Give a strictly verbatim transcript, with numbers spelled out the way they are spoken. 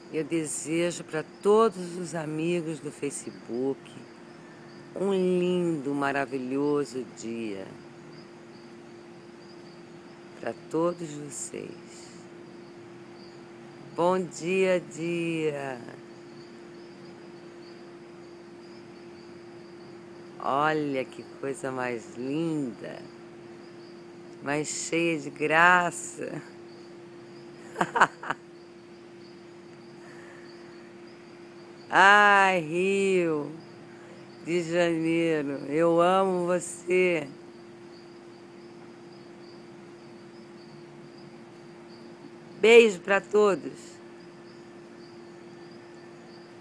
Eu desejo para todos os amigos do Facebook um lindo, maravilhoso dia. Para todos vocês. Bom dia, dia. Olha que coisa mais linda, mais cheia de graça. Ai, Rio de Janeiro, eu amo você. Beijo para todos.